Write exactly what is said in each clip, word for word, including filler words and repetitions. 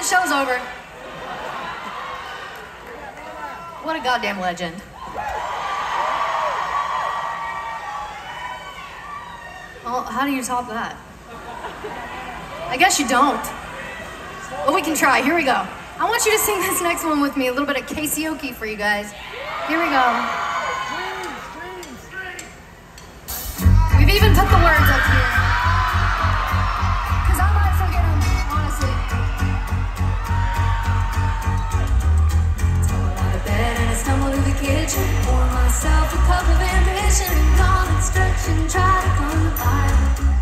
show's over. What a goddamn legend. Well, how do you top that? I guess you don't. But we can try. Here we go. I want you to sing this next one with me. A little bit of Karaoke for you guys. Here we go. We've even put the words up here. Because I might forget them, honestly. Tumble out of bed and I stumble to the kitchen. Pour myself a cup of ambition and yawn and stretch and try to come to life.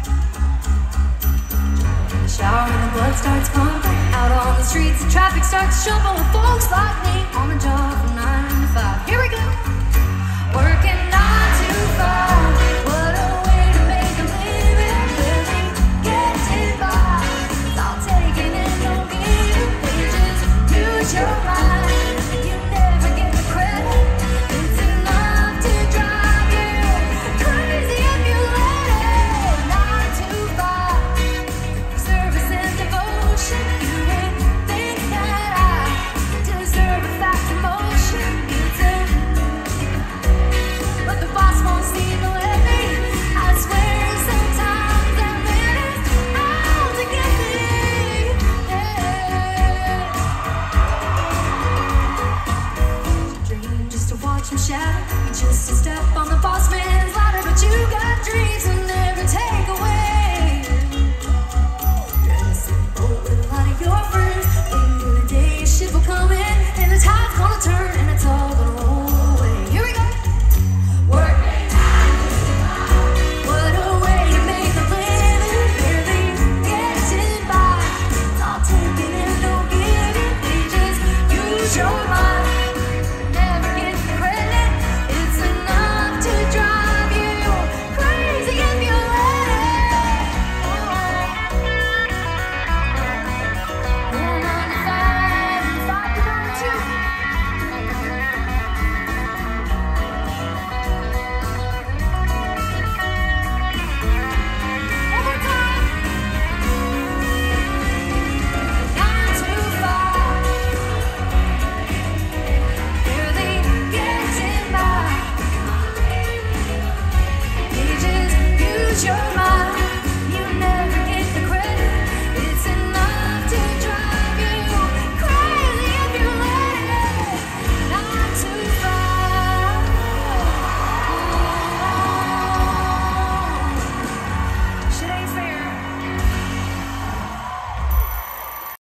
In the shower and the blood starts pumping. Out on the streets, the traffic starts jumping with folks like me on the job from nine to five.